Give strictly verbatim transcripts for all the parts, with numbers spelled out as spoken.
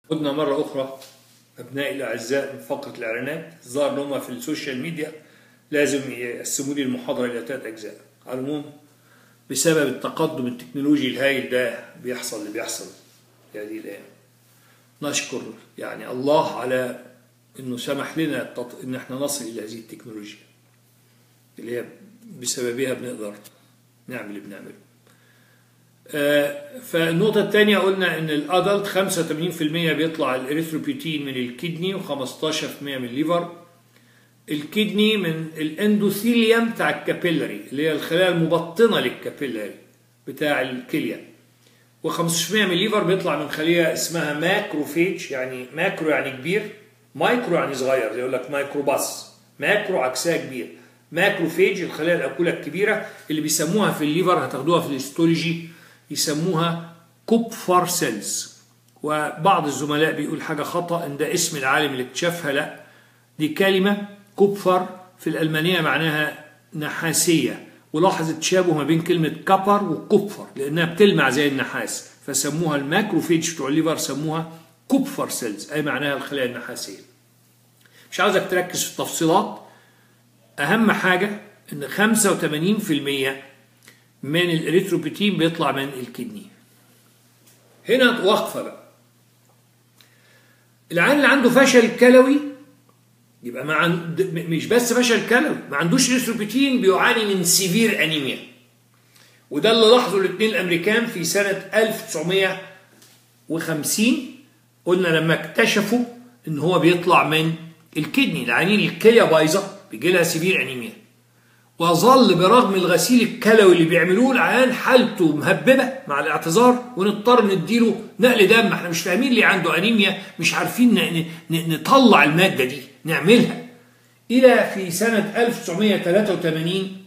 عدنا مرة أخرى أبنائي الأعزاء من فقرة الإعلانات. الظاهر إن هم في السوشيال ميديا لازم يقسموا لي المحاضرة إلى ثلاث أجزاء. على العموم بسبب التقدم التكنولوجي الهائل ده بيحصل اللي بيحصل في هذه الأيام. نشكر يعني الله على إنه سمح لنا إن إحنا نصل إلى هذه التكنولوجيا اللي هي بسببها بنقدر نعمل اللي بنعمله. فالنقطة الثانية قلنا إن الأدلت خمسة وثمانين بالمئة بيطلع الإريثروبيوتين من الكدني وخمستاشر بالمئة من الليفر. الكدني من الاندوثيليوم بتاع الكابيلاري اللي هي الخلايا المبطنة للكابيلاري بتاع الكلية، وخمستاشر بالمئة من الليفر بيطلع من خلية اسمها ماكروفيج. يعني ماكرو يعني كبير، مايكرو يعني صغير، زي يقول لك مايكروباس. ماكرو عكسها كبير. ماكروفيج الخلايا الأكولة الكبيرة اللي بيسموها في الليفر، هتاخدوها في الهيستولوجي، يسموها كوبفر سيلز. وبعض الزملاء بيقول حاجة خطأ إن ده اسم العالم اللي اكتشفها، لا، دي كلمة كوبفر في الألمانية معناها نحاسية، ولاحظ التشابه ما بين كلمة كبر وكوبفر لأنها بتلمع زي النحاس، فسموها الماكروفيج بتوع الليفر سموها كوبفر سيلز، أي معناها الخلايا النحاسية. مش عاوزك تركز في التفصيلات، أهم حاجة إن خمسة وثمانين بالمئة من الإريثروبيوتين بيطلع من الكدني. هنا وقفة بقى. العيان اللي عنده فشل كلوي يبقى ما عند... مش بس فشل كلوي، ما عندوش إريثروبيوتين، بيعاني من سيفير أنيميا. وده اللي لاحظوا الاثنين الأمريكان في سنة ألف وتسعمئة وخمسين. قلنا لما اكتشفوا إن هو بيطلع من الكدني، العيانين الكلية بايظة بيجي لها سيفير أنيميا، وظل برغم الغسيل الكلوي اللي بيعملوه العيان حالته مهببه مع الاعتذار، ونضطر نديله نقل دم. احنا مش فاهمين ليه عنده انيميا، مش عارفين نطلع الماده دي نعملها. الى في سنه ألف وتسعمئة وثلاثة وثمانين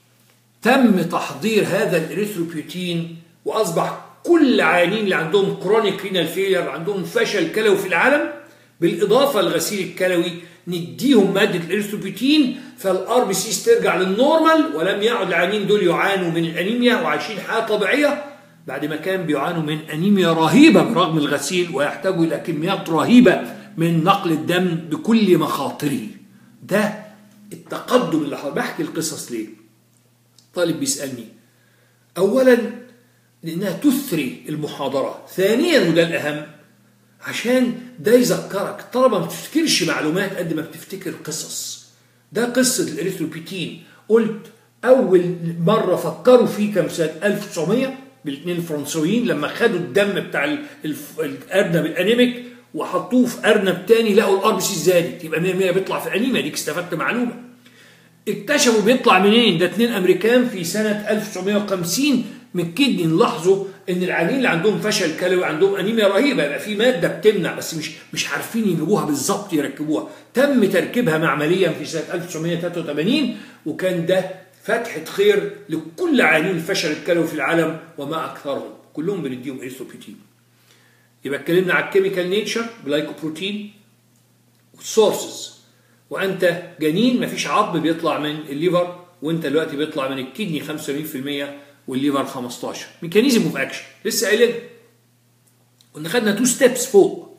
تم تحضير هذا الاريثروبيوتين، واصبح كل عيانين اللي عندهم كرونيك رينال فيلير، عندهم فشل كلوي في العالم، بالاضافه للغسيل الكلوي نديهم ماده الاريثروبيوتين، فالار بي سيز ترجع للنورمال، ولم يعد العيانين دول يعانوا من الانيميا وعايشين حياه طبيعيه، بعد ما كان بيعانوا من انيميا رهيبه برغم الغسيل، ويحتاجوا الى كميات رهيبه من نقل الدم بكل مخاطره. ده التقدم اللي بحكي القصص ليه؟ طالب بيسالني اولا لانها تثري المحاضره، ثانيا وده الاهم عشان ده يذكرك. الطلبه ما بتفتكرش معلومات قد ما بتفتكر قصص. ده قصه الاريثروبيوتين، قلت اول مره فكروا فيه كم سنه؟ ألف وتسعمئة بالاثنين الفرنسويين لما خدوا الدم بتاع الارنب الانيميك وحطوه في ارنب تاني، لقوا الار بي سي زادت، يبقى مية بالمية بيطلع في الانيميا. ديك استفدت معلومه. اكتشفوا بيطلع منين؟ ده اثنين امريكان في سنه ألف وتسعمئة وخمسين من الكدني. نلاحظوا ان العيانين اللي عندهم فشل كلوي عندهم انيميا رهيبه، يبقى في ماده بتمنع، بس مش مش عارفين يجيبوها بالظبط يركبوها. تم تركيبها معمليا في سنه ألف وتسعمئة وثلاثة وثمانين، وكان ده فتحه خير لكل عيانين الفشل الكلوي في العالم، وما اكثرهم كلهم بنديهم اريثروبيوتين. يبقى اتكلمنا على الكيميكال نيتشر، جلايكوبروتين والسورسز. وانت جنين مفيش عظم بيطلع من الليفر، وانت دلوقتي بيطلع من الكدني خمسة وثمانين بالمئة والليفر خمستاشر. ميكانيزم اوف اكشن لسه قايلين، كنا خدنا تو ستيبس فوق،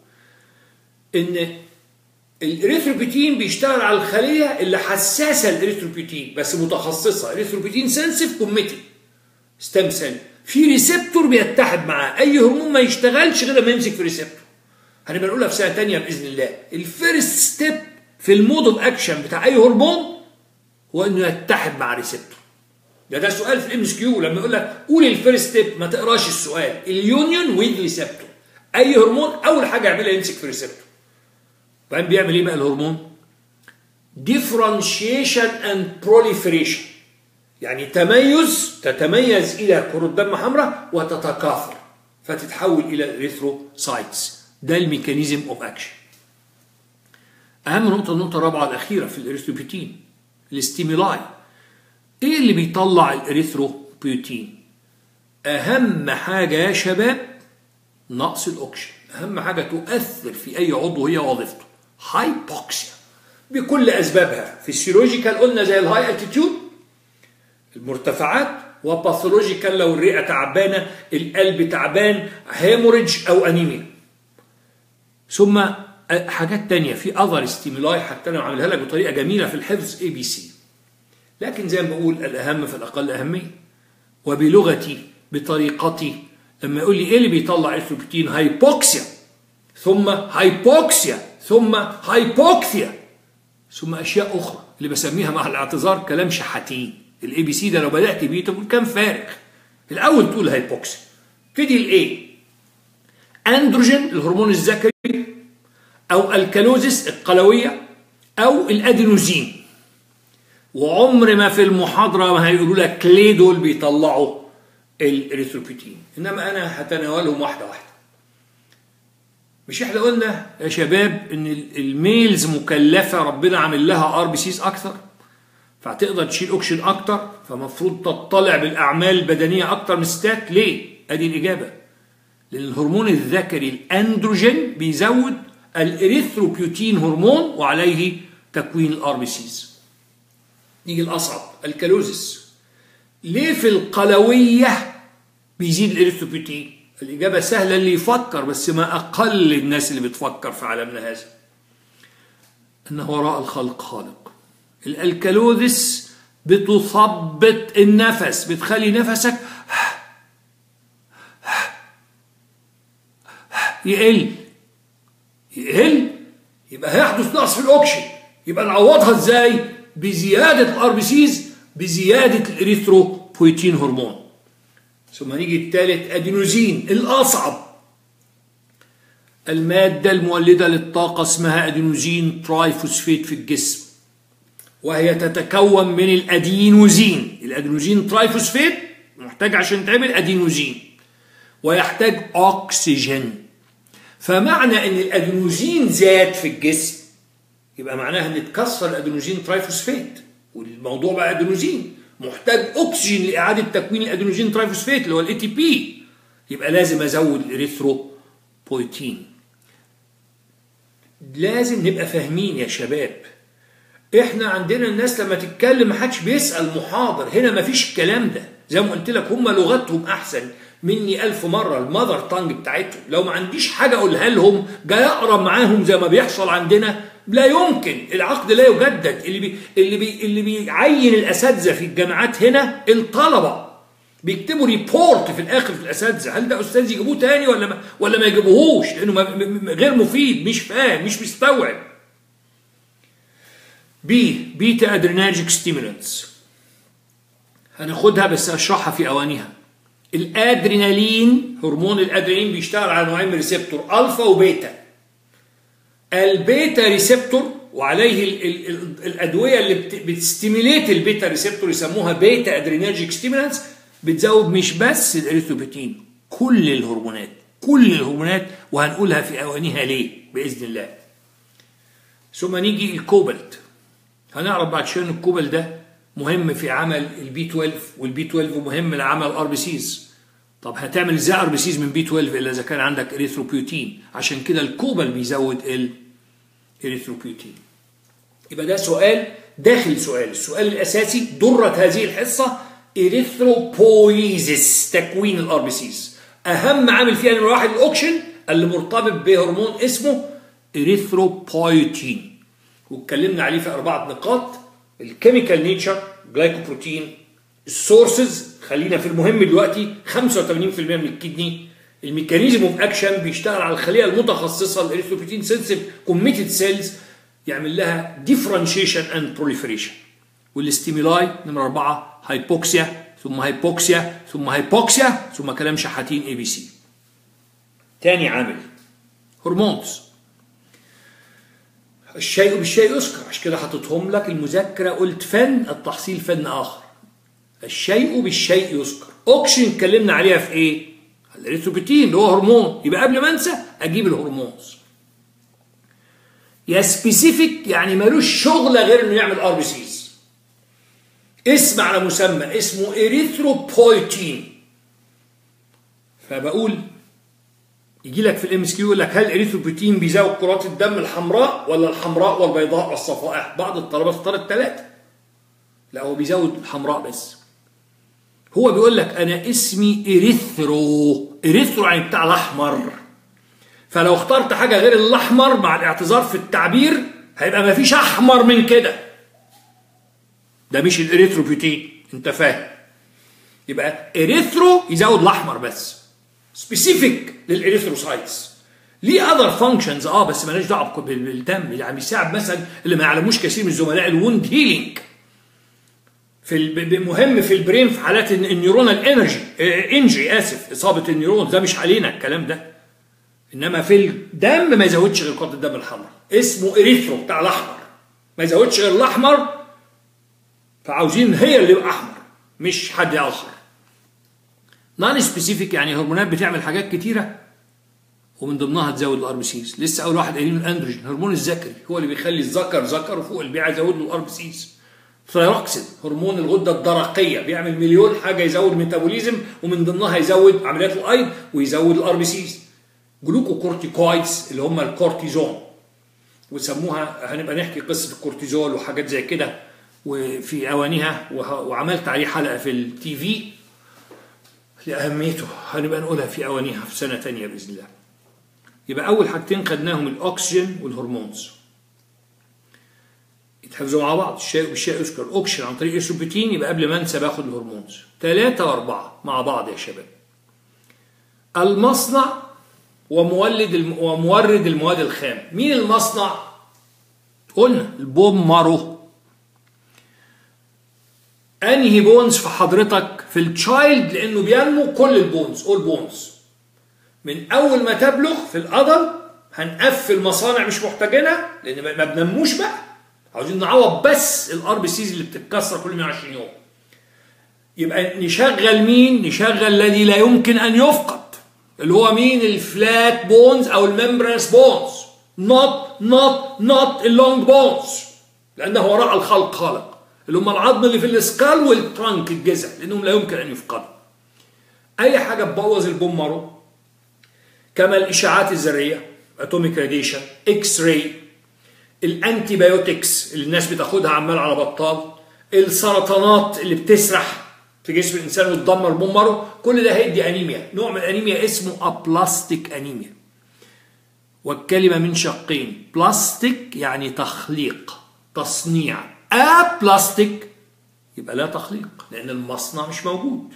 ان الاريثروبيوتين بيشتغل على الخليه اللي حساسه الاريثروبيوتين بس متخصصه، اريثروبيوتين سنسيف كوميتي ستيم سيل، في ريسبتور بيتحد معاه. اي هرمون ما يشتغلش غير لما يمسك في ريسبتور. هنبقى نقولها في سنه ثانيه باذن الله. الفيرست ستيب في المود اوف اكشن بتاع اي هرمون هو انه يتحد مع ريسبتور. ده ده سؤال في الام اس كيو، لما يقول لك قول الفيرست ستيب ما تقراش السؤال. اليونيون ويز ريسبتور. اي هرمون اول حاجه يعملها يمسك في ريسبتور. بعدين بيعمل ايه بقى الهرمون؟ ديفرنشيشن اند بروليفريشن، يعني تميز، تتميز الى كرات دم حمراء وتتكاثر فتتحول الى الاريثروسايتس. ده الميكانيزم اوف اكشن. اهم نقطه النقطه الرابعه الاخيره في الاريثروبيوتين، الاستيمولاي. ايه اللي بيطلع الاريثروبيوتين؟ اهم حاجه يا شباب نقص الاكسجين. اهم حاجه تؤثر في اي عضو هي وظيفته، هايبوكسيا بكل اسبابها. فيسيولوجيكال قلنا زي الهاي التيتيود المرتفعات، وباثولوجيكال لو الرئه تعبانه، القلب تعبان، هيموريدج او انيميا. ثم حاجات تانية في اذر ستيمولاي، حتى انا عاملها لك بطريقه جميله في الحفظ اي بي سي. لكن زي ما بقول الاهم فالاقل اهميه. وبلغتي بطريقتي لما يقول لي ايه اللي بيطلع اريثروبيتين؟ هايبوكسيا، ثم هايبوكسيا، ثم هايبوكسيا، ثم اشياء اخرى اللي بسميها مع الاعتذار كلام شحاتين. الاي بي سي ده لو بدات بيه تقول كام فارغ. الاول تقول هايبوكسيا، تبتدي الايه؟ اندروجين الهرمون الذكري، او الكالوزيس القلويه، او الادينوزين. وعمر ما في المحاضره ما هيقولوا لك ليه دول بيطلعوا الاريثروبيتين، انما انا هتناولهم واحده واحده. مش احنا قلنا يا شباب ان الميلز مكلفه، ربنا عامل لها ار بي سيز اكثر فتقدر تشيل اوكسجين اكتر، فمفروض تطلع بالاعمال البدنيه اكتر من الستات. ليه؟ ادي الاجابه. لان الهرمون الذكري الاندروجين بيزود الاريثروبيوتين هرمون وعليه تكوين الار بي سيز. نيجي الاصعب، الكالوزيس. ليه في القلويه بيزيد الاريثروبيوتين؟ الاجابه سهله اللي يفكر، بس ما اقل الناس اللي بتفكر في عالمنا هذا. انه وراء الخلق خالق. الالكالوزيس بتثبط النفس، بتخلي نفسك يقل يقل يبقى هيحدث نقص في الاكسجين. يبقى نعوضها ازاي؟ بزياده الار بي سيز، بزياده الاريثروبويتين هرمون. ثم نيجي الثالث، ادينوزين الاصعب. الماده المولده للطاقه اسمها ادينوزين ترايفوسفيت في الجسم، وهي تتكون من الادينوزين. الادينوزين ترايفوسفيت محتاج عشان تعمل ادينوزين، ويحتاج اكسجين. فمعنى ان الادينوزين زاد في الجسم يبقى معناها ان اتكسر الادينوزين ترايفوسفيت، والموضوع بقى ادينوزين محتاج اكسجين لاعاده تكوين الادينوزين ترايفوسفيت اللي هو الاي تي بي. يبقى لازم ازود الاريثروبويتين. لازم نبقى فاهمين يا شباب، احنا عندنا الناس لما تتكلم ما حدش بيسال محاضر، هنا ما فيش الكلام ده. زي ما قلت لك هم لغتهم احسن مني ألف مرة، المذر تانج بتاعتهم. لو ما عنديش حاجة أقولها لهم جاي أقرأ معاهم زي ما بيحصل عندنا، لا يمكن. العقد لا يجدد. اللي بي اللي بي اللي بيعين الأساتذة في الجامعات هنا الطلبة، بيكتبوا ريبورت في الآخر في الأساتذة. هل ده أستاذ يجيبوه تاني ولا ما ولا ما يجيبوهوش؟ لأنه غير مفيد، مش فاهم، مش مستوعب. بي بيتا أدريناجيك ستيمولانتس هناخدها بس أشرحها في أوانها. الادرينالين، هرمون الادرينالين بيشتغل على نوعين من ريسبتور، الفا وبيتا. البيتا ريسبتور وعليه ال ال ال الادويه اللي بتستيميليت البيتا ريسبتور يسموها بيتا ادريناجيك ستيمولانتس، بتزود مش بس الاريثروبيتين، كل الهرمونات، كل الهرمونات، وهنقولها في اوانيها ليه باذن الله. ثم نيجي الكوبالت. هنعرف بعد شويه ان الكوبالت ده مهم في عمل البي اثناشر، والبي اثناشر مهم لعمل ار بي سيز. طب هتعمل ازاي ار بي سيز من بي اثناشر الا اذا كان عندك اريثروبيوتين؟ عشان كده الكوبال بيزود الاريثروبيوتين. يبقى ده سؤال داخل سؤال. السؤال الاساسي درة هذه الحصه اريثروبويزيس، تكوين الار بي سيز. اهم عامل فيها نمره واحد الاوكسجين اللي مرتبط بهرمون اسمه اريثروبويتين، واتكلمنا عليه في اربعه نقاط: الكيميكال نيتشر، جلايكوبروتين، السورسز، خلينا في المهم دلوقتي، خمسة وثمانين بالمئة من الكدني، الميكانيزم اوف اكشن بيشتغل على الخليه المتخصصه الاريثروبيتين سنسيف كوميتد سيلز، يعمل لها ديفرنشيشن اند بروليفريشن. والاستيمولاي نمره أربعة هايبوكسيا، ثم هايبوكسيا، ثم هايبوكسيا، ثم كلام شحاتين اي بي سي. تاني عامل هرمونز. الشيء بالشيء يذكر، عشان كده حطيتهم لك المذاكره، قلت فن التحصيل فن اخر. الشيء بالشيء يذكر. اوكسجين اتكلمنا عليها في ايه؟ الاريثروبيتين اللي هو هرمون، يبقى قبل ما انسى اجيب الهرمونز. يا سبيسيفيك يعني ملوش شغله غير انه يعمل ار بي سيز. اسم على مسمى، اسمه اريثروبويتين. فبقول يجي لك في الام اس كيو يقول لك هل الاريثروبيتين بيزود كرات الدم الحمراء ولا الحمراء والبيضاء والصفائح؟ بعض الطلبه اختار الثلاثه. لا، هو بيزود الحمراء بس. هو بيقول لك انا اسمي اريثرو، اريثرو يعني بتاع الاحمر. فلو اخترت حاجة غير الأحمر مع الاعتذار في التعبير هيبقى مفيش أحمر من كده. ده مش الإريثروبيوتين، أنت فاهم؟ يبقى إريثرو يزود الأحمر بس، سبيسيفيك للإريثروسايتس. ليه أذر فانكشنز أه بس مالهاش دعوة بالدم. يعني بيساعد مثلا اللي ما يعلموش كثير من الزملاء الوند هيلينج، في مهم في البرين في حالات النيورونال انرجي انجري اسف اصابه النيورون، ده مش علينا الكلام ده. انما في الدم ما يزودش غير كرات الدم الحمراء، اسمه اريثرو بتاع الاحمر، ما يزودش غير الاحمر. فعاوزين هي اللي يبقى احمر مش حد اخر. نون سبيسيفيك يعني هرمونات بتعمل حاجات كتيره ومن ضمنها تزود الار بي سيز. لسه اول واحد قايلين الاندروجين، هرمون الذكري هو اللي بيخلي الذكر ذكر وفوق البيع يزود له الار بي سيز. ثايروكسين هرمون الغده الدرقيه بيعمل مليون حاجه، يزود ميتابوليزم ومن ضمنها يزود عمليات الايض ويزود الار بي سيز. جلوكوكورتيكويدز اللي هم الكورتيزون، وسموها هنبقى نحكي قصه الكورتيزول وحاجات زي كده وفي اوانيها، وعملت عليه حلقه في التي في لاهميته، هنبقى نقولها في اوانيها في سنه ثانيه باذن الله. يبقى اول حاجتين خدناهم الاكسجين والهرمونز، يتحفظوا مع بعض. الشيء بالشيء يذكر. اوكسجين عن طريق الاستروبيتين، يبقى قبل ما انسى باخد الهرمونز. ثلاثة وأربعة مع بعض يا شباب. المصنع ومولد الم... ومورد المواد الخام. مين المصنع؟ قلنا البوم مارو. انهي بونز في حضرتك؟ في التشايلد، لانه بينمو كل البونز، اول بونز. من اول ما تبلغ في الادل هنقفل مصانع مش محتاجينها لان ما بنموش بقى، عاوزين نعوض بس الار بي سيز اللي بتتكسر كل مئة وعشرين يوم. يبقى نشغل مين؟ نشغل الذي لا يمكن ان يفقد، اللي هو مين؟ الفلات بونز او الممبرانس بونز، نوت نوت نوت اللونج بونز، لانه وراء الخلق خالق، اللي هم العظم اللي في الاسكال والترانك الجذع، لانهم لا يمكن ان يفقدوا. اي حاجه تبوظ البون مارو كما الاشعاعات الذريه، اتوميك راديشن، اكس راي، الانتي بايوتكس اللي الناس بتاخدها عمال على بطال، السرطانات اللي بتسرح في جسم الانسان وتدمر بون مارو، كل ده هيدي انيميا. نوع من الانيميا اسمه ابلاستيك انيميا، والكلمه من شقين، بلاستيك يعني تخليق تصنيع، ابلاستيك يبقى لا تخليق لان المصنع مش موجود.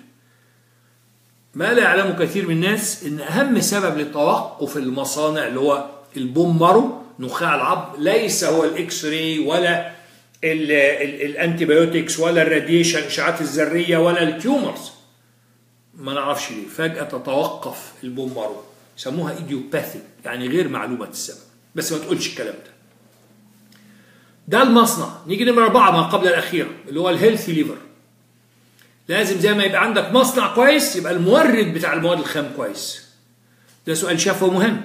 ما لا يعلمه كثير من الناس ان اهم سبب لتوقف المصانع اللي هو البون مارو، نخاع العظم، ليس هو الاكس راي ولا الانتي بايوتكس ولا الراديشن الاشعاعات الذريه ولا التيومرز. ما نعرفش ليه فجاه تتوقف البون مارو، يسموها ايديوباثيك يعني غير معلومه السبب، بس ما تقولش الكلام ده. ده المصنع. نيجي نمرة أربعة ما قبل الأخيرة اللي هو الهيلثي ليفر. لازم زي ما يبقى عندك مصنع كويس يبقى المورد بتاع المواد الخام كويس. ده سؤال شفوي مهم.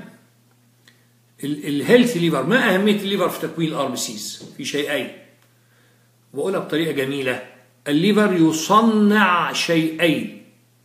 الهيلثي ليفر، ما أهمية الليفر في تكوين الار بي سيز؟ في شيئين بقولها بطريقة جميلة. الليفر يصنع شيئين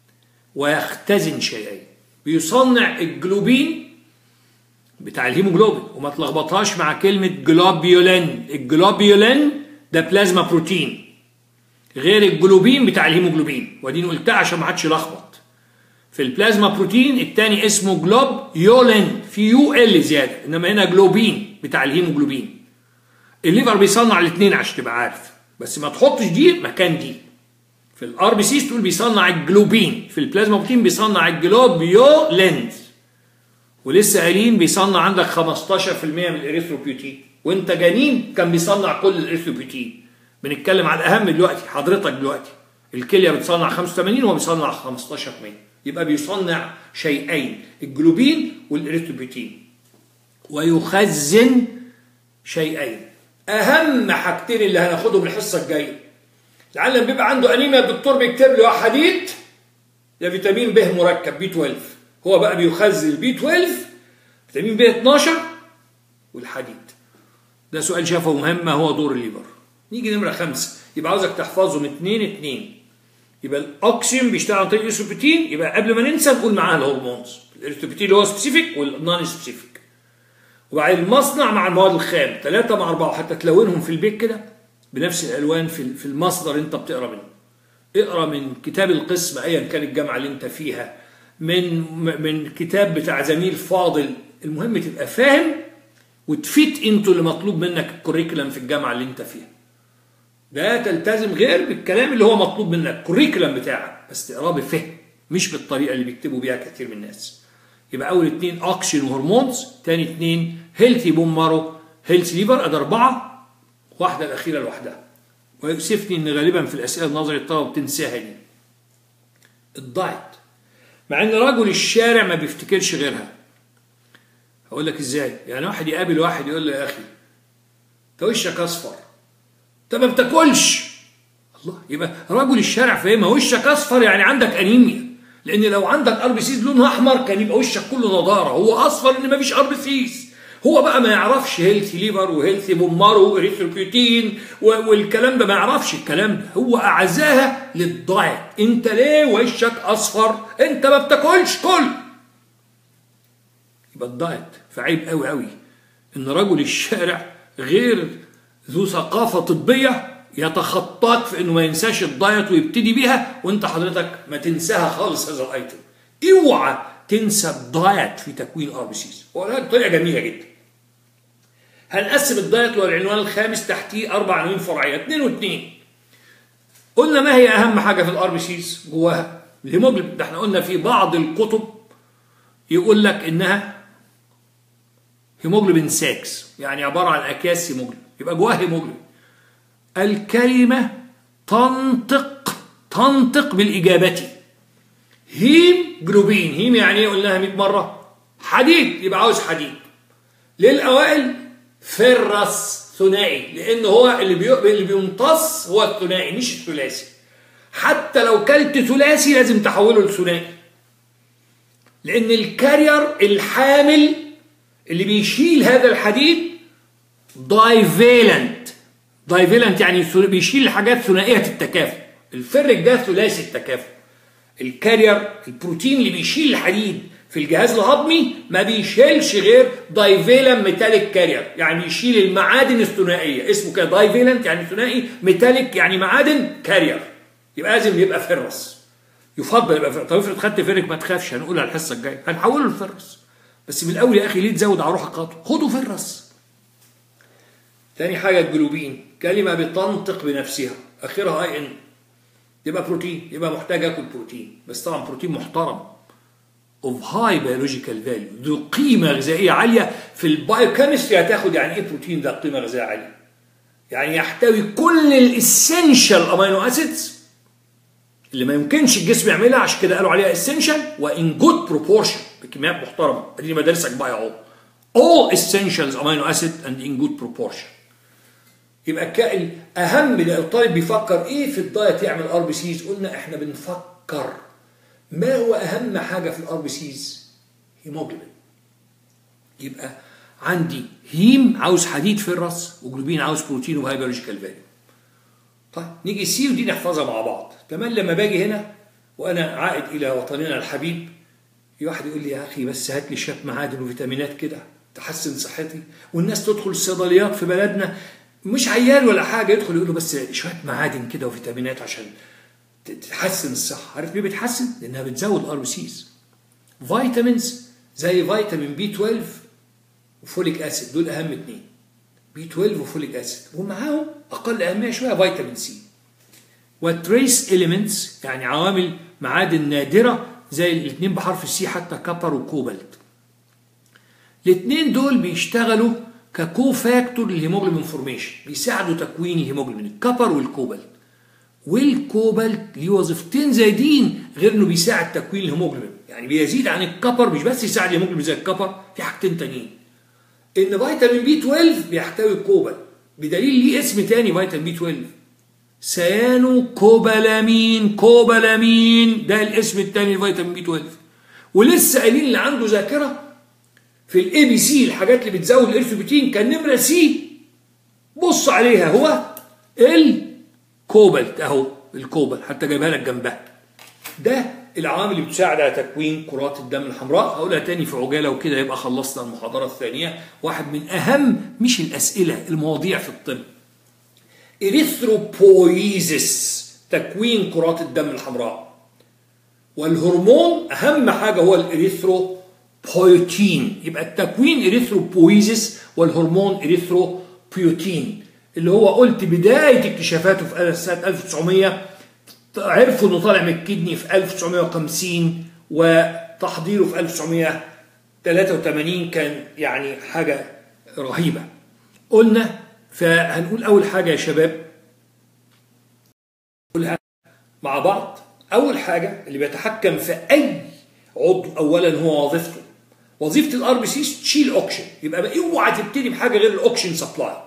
ويختزن شيئين. بيصنع الجلوبين بتاع الهيموجلوبين، وما تلخبطهاش مع كلمة جلوبيولين. الجلوبيولين ده بلازما بروتين غير الجلوبين بتاع الهيموجلوبين، ودي قلتها عشان ما حدش يلخبط. في البلازما بروتين الثاني اسمه جلوبيولين في يو ال زياده، انما هنا جلوبين بتاع الهيموجلوبين. الليفر بيصنع الاثنين عشان تبقى عارف، بس ما تحطش دي مكان دي. في الار بي سي تقول بيصنع الجلوبين، في البلازما بروتين بيصنع الجلوبيولين. ولسه قايلين بيصنع عندك خمستاشر في المئة من الاريثروبيوتين، وانت جنين كان بيصنع كل الاريثروبيوتين. بنتكلم على الاهم دلوقتي، حضرتك دلوقتي الكليه بتصنع خمسة وثمانين وهو بيصنع خمستاشر في المئة، يبقى بيصنع شيئين، الجلوبين والاريثروبيوتين، ويخزن شيئين. اهم حاجتين اللي هناخدهم الحصه الجايه. العالم بيبقى عنده انيميا، الدكتور بيكتب له يا حديد يا فيتامين ب مركب بي اثناشر، هو بقى بيخزن البي اثناشر، فيتامين ب اثناشر والحديد. ده سؤال شافه مهم، ما هو دور الليفر. نيجي نمره خمسه، يبقى عاوزك تحفظهم اتنين اتنين. يبقى الاوكسجين بيشتغل عن طريق الاريثروبيوتين، يبقى قبل ما ننسى نقول معاها الهرمونز. الاريثروبيوتين اللي هو سبيسيفيك والنون سبيسيفيك. وبعدين المصنع مع المواد الخام، ثلاثه مع اربعه، حتى تلونهم في البيت كده بنفس الالوان في في المصدر اللي انت بتقرا منه. اقرا من كتاب القسم ايا كان الجامعه اللي انت فيها، من من كتاب بتاع زميل فاضل المهم تبقى فاهم وتفيت انتوا اللي مطلوب منك الكوريكولم في الجامعه اللي انت فيها. ده تلتزم غير بالكلام اللي هو مطلوب منك، الكوريكولم بتاعك بس تقراه بفهم مش بالطريقه اللي بيكتبوا بيها كتير من الناس. يبقى اول اتنين اوكسجين وهرمونز، تاني اتنين هيلثي بون مارو هيلثي ليفر، ادي اربعه، واحده الاخيره لوحدها. ويؤسفني ان غالبا في الاسئله النظري الطلبه بتنساها دي. الدايت، مع ان رجل الشارع ما بيفتكرش غيرها. هقول لك ازاي؟ يعني واحد يقابل واحد يقول له يا اخي انت وشك اصفر، انت ما بتاكلش. الله، يبقى رجل الشارع فاهمها وشك اصفر يعني عندك انيميا، لان لو عندك ار بي سيز لونها احمر كان يبقى وشك كله نضاره، هو اصفر ان ما فيش ار بي سيز. هو بقى ما يعرفش هيلثي ليفر وهيلثي بومارو واريثروبيوتين والكلام ده، ما يعرفش الكلام ده، هو اعزاها للدايت. انت ليه وشك اصفر؟ انت ما بتاكلش، كل. يبقى الدايت. فعيب قوي قوي ان رجل الشارع غير ذو ثقافه طبيه يتخطاك في انه ما ينساش الدايت ويبتدي بيها، وانت حضرتك ما تنساها خالص هذا الايتم. اوعى تنسى الدايت في تكوين ار بي سيز، ولا طريقه جميله جدا. هنقسم الدايت والعنوان الخامس تحتيه اربع عناوين فرعيه، اثنين واثنين. قلنا ما هي اهم حاجه في الار بي سيز جواها؟ الهيموجلوبين. ده احنا قلنا في بعض الكتب يقول لك انها هيموجلوبين ساكس، يعني عباره عن اكياس هيموجلوبين، يبقى جواها هيموجلوبين. الكلمه تنطق تنطق بالاجابه. هيم جلوبين، هيم يعني ايه؟ قلناها مئة مره. حديد، يبقى عاوز حديد. للاوائل فرس ثنائي، لان هو اللي بي... اللي بيمتص هو الثنائي مش الثلاثي. حتى لو كلت ثلاثي لازم تحوله لثنائي، لان الكارير الحامل اللي بيشيل هذا الحديد دايفيلنت. دايفيلنت يعني بيشيل حاجات ثنائيه التكافؤ. الفرق ده ثلاثي التكافؤ. الكارير البروتين اللي بيشيل الحديد في الجهاز الهضمي ما بيشيلش غير دايفيلنت ميتاليك كارير، يعني بيشيل المعادن الثنائيه، اسمه كده دايفيلنت يعني ثنائي، ميتاليك يعني معادن، كارير. يبقى لازم يبقى فرس، يفضل يبقى فرس. طب افرض خدت فرق ما تخافش، هنقولها الحصه الجايه، هنحوله لفرس. بس من الاول يا اخي ليه تزود على روحك خطوه؟ خده فرس. تاني حاجه الجلوبين، كلمه بتنطق بنفسها، اخرها اي ان، يبقى بروتين، يبقى محتاج اكل بروتين، بس طبعا بروتين محترم of high biological value، ذو قيمه غذائيه عاليه. في البايوكيمستري هتاخد يعني ايه بروتين ذا قيمه غذائيه عاليه؟ يعني يحتوي كل الاسينشال امينو اسيدز اللي ما يمكنش الجسم يعملها، عشان كده قالوا عليها اسينشال وان جود بروبورشن، بكميات محترمه. ادي مدارسك بقى اهو، all essentials amino acid and in good proportion. يبقى كائن اهم للطالب بيفكر ايه في الدايت يعمل ار بي سيز. قلنا احنا بنفكر ما هو اهم حاجه في الار بي سيز؟ هيموجلوبين. يبقى عندي هيم عاوز حديد في الراس، وجلوبين عاوز بروتين وهاي بيولوجيكال فاليو. طيب نيجي سي ودي نحفظها مع بعض. كمان لما باجي هنا وانا عائد الى وطننا الحبيب، واحد يقول لي يا اخي بس هات لي شويه معادن وفيتامينات كده تحسن صحتي، والناس تدخل الصيدليات في بلدنا مش عيال ولا حاجه، يدخل يقول له بس شويه معادن كده وفيتامينات عشان تحسن الصحه. عارف ليه بتحسن؟ لانها بتزود ار بي سيز. فيتامينز زي فيتامين بي اثناشر وفوليك اسيد، دول اهم اثنين، بي اثناشر وفوليك اسيد، ومعاهم اقل اهميه شويه فيتامين سي. وتريس اليمنتس يعني عوامل معادن نادره زي الاثنين بحرف السي، حتى كبر وكوبالت. الاثنين دول بيشتغلوا ككو فاكتور للهيموجلوبين فورميشن، بيساعدوا تكوين الهيموجلوبين، الكبر والكوبالت. والكوبالت ليه وظيفتين زايدين غير انه بيساعد تكوين الهيموجلوبين، يعني بيزيد عن الكبر، مش بس يساعد الهيموجلوبين زي الكبر، في حاجتين تانيين. ان فيتامين بي اثناشر بيحتوي الكوبالت، بدليل ليه اسم تاني فيتامين بي اثناشر، سيانو كوبالامين. كوبالامين ده الاسم الثاني لفيتامين بي اثناشر. ولسه قايلين اللي عنده ذاكره في الاي بي سي، الحاجات اللي بتزود الارثروبيوتين، كان نمره سي بص عليها هو الكوبالت اهو، الكوبالت حتى جايبها لك جنبها. ده العوامل اللي بتساعد على تكوين كرات الدم الحمراء. هقولها تاني في عجاله وكده يبقى خلصنا المحاضره الثانيه. واحد من اهم مش الاسئله، المواضيع في الطب. إريثروبويزيس، تكوين كرات الدم الحمراء. والهرمون أهم حاجة هو الإريثروبويتين. بويتين. يبقى التكوين اريثروبويزيس والهرمون اريثروبيوتين اللي هو قلت بدايه اكتشافاته في سنه ألف وتسعمية، عرفوا انه طالع من الكدني في ألف وتسعمية وخمسين وتحضيره في ألف وتسعمية وتلاتة وتمانين كان يعني حاجه رهيبه. قلنا فهنقول اول حاجه يا شباب نقولها مع بعض. اول حاجه اللي بيتحكم في اي عضو اولا هو وظيفته. وظيفه الار بي سي تشيل اوكسجين، يبقى اوعى تبتدي بحاجه غير الاوكسجين سبلاي.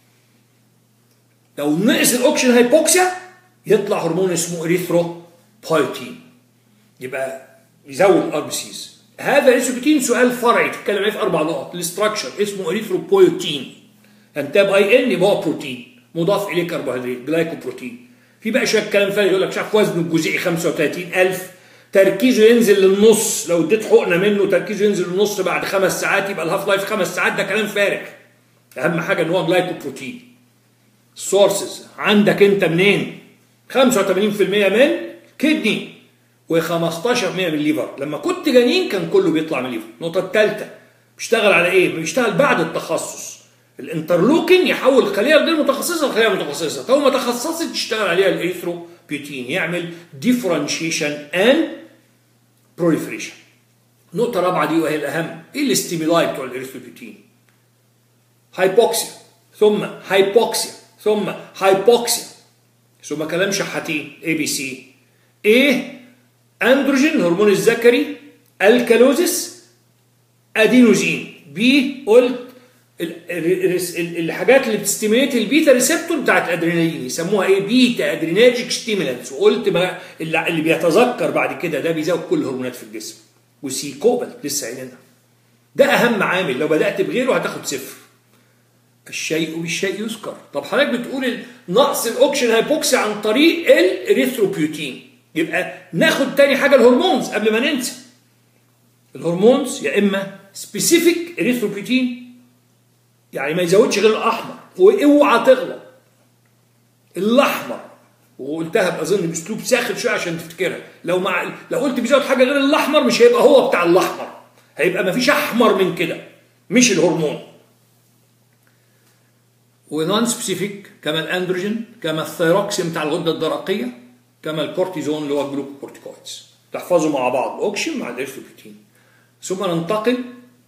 لو نقص الاوكسجين هايبوكسيا يطلع هرمون اسمه اريثروبويتين، يبقى يزود الار بي سيز. هذا اريثروبويتين سؤال فرعي تتكلم عليه في اربع نقط. الاستراكشر اسمه اريثروبويتين، انتهى باي ان يبقى هو بروتين مضاف اليه كربوهيدرات جلايكوبروتين. في بقى شويه كلام فارغ يقول لك مش عارف وزنه الجزيئي خمسة وتلاتين ألف، تركيزه ينزل للنص، لو اديت حقنه منه تركيزه ينزل للنص بعد خمس ساعات، يبقى الهاف لايف خمس ساعات. ده كلام فارغ. اهم حاجه ان هو جلايكوبروتين. السورسز عندك انت منين؟ خمسة وتمانين بالمية من كدني و15% من الليفر. لما كنت جنين كان كله بيطلع من الليفر. النقطه الثالثه بيشتغل على ايه؟ بيشتغل بعد التخصص. الانترلوكين يحول الخليه غير متخصصه لخليه متخصصه، طالما ما تخصصت تشتغل عليها الاريثروبيوتين يعمل ديفرنشيشن اند بروليفريشن. النقطه الرابعه دي وهي الاهم، ايه الاستيمولاي بتوع الاريثروبيوتين؟ هايبوكسيا ثم هايبوكسيا ثم هايبوكسيا ثم كلام شحاتين اي بي سي. ايه؟ اندروجين هرمون الذكري، الكالوزيس، ادينوزين. بي قلت الحاجات اللي بتستيميليت البيتا ريسبتور بتاعت الادرينالين يسموها ايه؟ بيتا ادريناجيك ستيمولانتس. وقلت ما اللي بيتذكر بعد كده ده بيزود كل الهرمونات في الجسم. وسي كوبالت لسه قايلينها. ده اهم عامل، لو بدات بغيره هتاخد صفر. الشيء بالشيء يذكر. طب حضرتك بتقول نقص الاوكسجين هايبوكسيا عن طريق الاريثروبيوتين، يبقى ناخد تاني حاجه الهرمونز قبل ما ننسى. الهرمونز يا اما سبيسيفيك اريثروبيوتين يعني ما يزودش غير الاحمر، واوعى تغلط الاحمر، وقلتها اظن باسلوب ساخر شويه عشان تفتكرها. لو مع لو قلت بيزود حاجه غير الاحمر مش هيبقى هو بتاع الاحمر، هيبقى ما فيش احمر من كده، مش الهرمون. ونون سبيسيفيك كما الاندروجين، كما الثيروكسين بتاع الغده الدرقيه، كما الكورتيزون اللي هو الجلوكوكورتيكويدز. تحفظوا مع بعض الاوكسجين مع الاريثروبيوتين. ثم ننتقل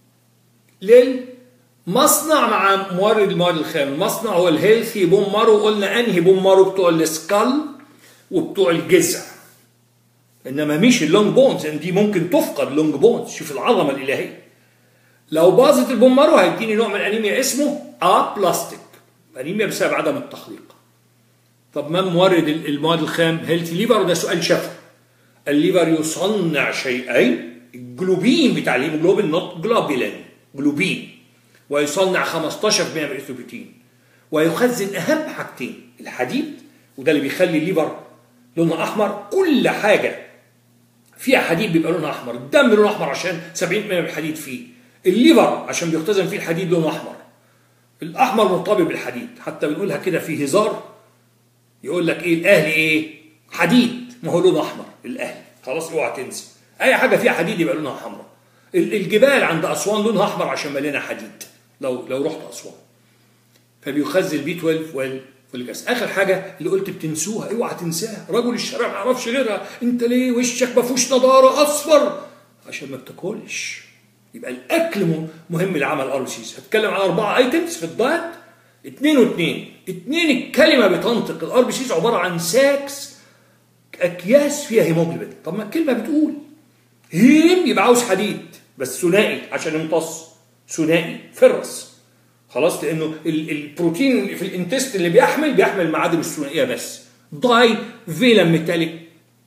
للمصنع مع مورد المواد الخام. المصنع هو الهيلثي بون مارو. قلنا انهي بون مارو؟ بتوع السكال وبتوع الجذع، انما مش اللونج بونز، ان دي ممكن تفقد لونج بونز. شوف العظمه الالهيه. لو باظت البون مارو هيديني نوع من الانيميا اسمه ابلاستيك، انيميا بسبب عدم التخليق. طب ما مورد المواد الخام؟ هيلثي ليفر. وده سؤال شفوي. الليفر يصنع شيئين، الجلوبين بتاع الهيموجلوبين، نوت جلوبولين، جلوبين، ويصنع خمستاشر بالمية من الاريثروبيوتين، ويخزن اهم حاجتين، الحديد، وده اللي بيخلي الليفر لونها احمر. كل حاجه فيها حديد بيبقى لونها احمر. الدم لونه احمر عشان سبعين بالمية من الحديد فيه. الليفر عشان بيختزن فيه الحديد لونه احمر. الاحمر مرتبط بالحديد، حتى بنقولها كده في هزار، يقول لك ايه الاهلي ايه؟ حديد، ما هو لونه احمر الاهلي. خلاص اوعى تنسى، اي حاجه فيها حديد يبقى لونها حمراء. الجبال عند اسوان لونها احمر عشان مليانه حديد، لو لو رحت اسوان. فبيخزن بي اتناشر والفوليك اسيد. اخر حاجه اللي قلت بتنسوها، اوعى تنساها. رجل الشارع ما يعرفش غيرها. انت ليه وشك ما فيهوش نضاره اصفر؟ عشان ما بتاكلش. يبقى الاكل مهم لعمل ار بي سيز. هتكلم على اربعه ايتمز في الدايت، اثنين واثنين. اثنين الكلمه بتنطق. الار بي سيز عباره عن ساكس، اكياس فيها هيموجلوبين. طب ما الكلمه بتقول هيم يبقى عاوز حديد، بس ثنائي عشان يمتص، ثنائي فرس. خلاص، لانه البروتين اللي في الانتست اللي بيحمل بيحمل المعادن الثنائيه بس. داي فيلم ميتاليك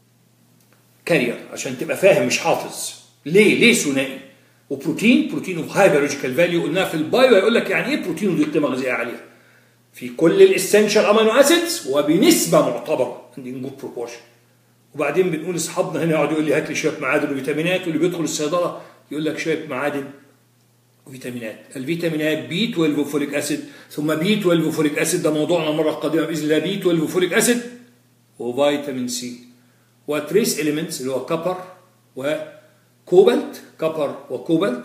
كارير، عشان تبقى فاهم مش حافظ. ليه؟ ليه ثنائي؟ وبروتين، بروتين اوف هاي بيولوجيكال فاليو. قلناها في البايو، هيقول لك يعني ايه بروتين ودي قيمه غذائيه عاليه. في كل الاسنشال امينو اسيدز وبنسبه معتبره، عندي جود بروبورشن. وبعدين بنقول اصحابنا هنا يقعد يقول لي هات لي شويه معادن وفيتامينات، واللي بيدخل الصيدله يقول لك شويه معادن وفيتامينات. الفيتامينات بي اتناشر وفوليك اسيد، ثم بي اتناشر وفوليك اسيد، ده موضوعنا المره القادمه باذن الله. بي اتناشر وفوليك اسيد وفيتامين سي، وتريس اليمنتس اللي هو كبر و كوبالت، كبر وكوبالت.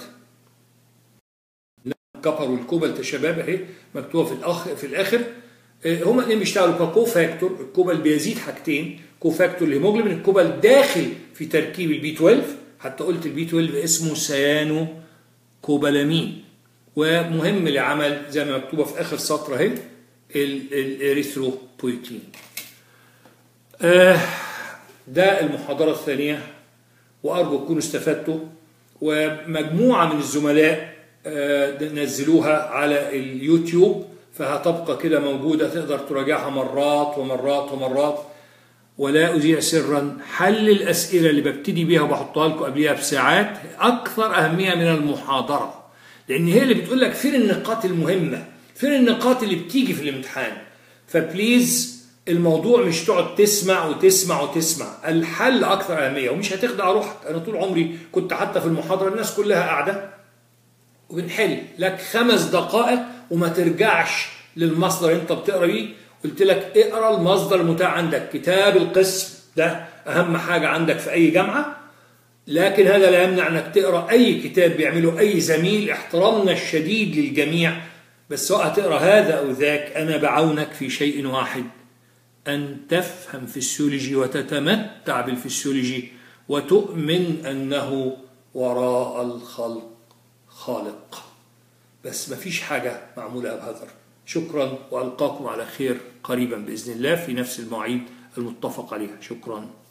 الكبر والكوبالت يا شباب اهي مكتوبه في الاخ في الاخر. هما الاثنين بيشتغلوا ككو فاكتور. الكوبالت بيزيد حاجتين، كو فاكتور الهيموجلوبين، الكوبالت داخل في تركيب البي اثناشر، حتى قلت البي اثناشر اسمه سيانو كوبالامين، ومهم لعمل زي ما مكتوبه في اخر سطر اهي الاريثروبويتين. آه ده المحاضره الثانيه، وارجو تكونوا استفدتوا. ومجموعه من الزملاء آه نزلوها على اليوتيوب، فهتبقى كده موجوده تقدر تراجعها مرات ومرات ومرات. ولا أذيع سرا، حل الأسئلة اللي ببتدي بيها وبحطها لكم قبلها بساعات أكثر أهمية من المحاضرة، لأن هي اللي بتقول لك فين النقاط المهمة، فين النقاط اللي بتيجي في الامتحان. فبليز الموضوع مش تقعد تسمع وتسمع وتسمع، الحل أكثر أهمية. ومش هتخدع روحك، أنا طول عمري كنت حتى في المحاضرة الناس كلها قاعدة وبنحل لك خمس دقائق وما ترجعش للمصدر أنت بتقرأ بيه. قلت لك اقرأ المصدر المتاح عندك، كتاب القسم ده أهم حاجة عندك في أي جامعة، لكن هذا لا يمنع أنك تقرأ أي كتاب بيعمله أي زميل، احترامنا الشديد للجميع، بس سواء تقرأ هذا أو ذاك أنا بعونك في شيء واحد، أن تفهم فسيولوجي وتتمتع بالفسيولوجي وتؤمن أنه وراء الخلق خالق، بس ما فيش حاجة معمولة بهذا. شكرا، وألقاكم على خير قريبا بإذن الله في نفس المواعيد المتفق عليها. شكرا.